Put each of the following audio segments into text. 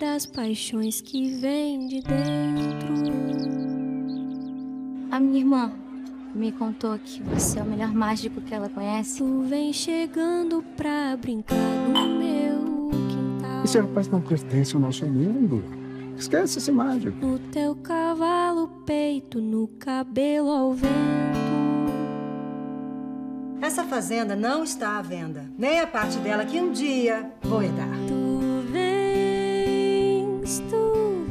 das paixões que vêm de dentro. A minha irmã me contou que você é o melhor mágico que ela conhece. Tu vem chegando pra brincar no meu quintal. Esse rapaz não pertence ao nosso mundo. Esquece esse mágico. No teu cavalo, peito, no cabelo ao vento. Essa fazenda não está à venda. Nem a parte dela que um dia vou herdar. Tu vens, tu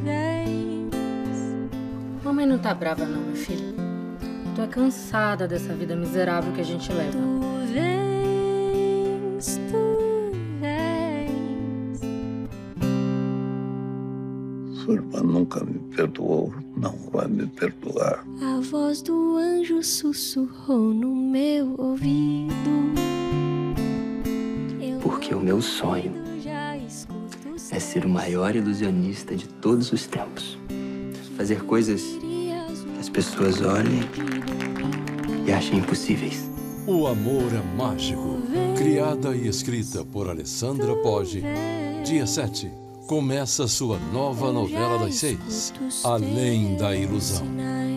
vens. Mamãe não tá brava não, meu filho. Tô cansada dessa vida miserável que a gente leva. Tu vens, tu vens. Sua irmã nunca me perdoou, não vai me perdoar. A voz do anjo sussurrou no meu ouvido. Porque o meu sonho é ser o maior ilusionista de todos os tempos. Fazer coisas que as pessoas olhem e achem impossíveis. O Amor é Mágico. Criada e escrita por Alessandra Poggi. Dia 7. Começa sua nova novela das 6. Além da Ilusão.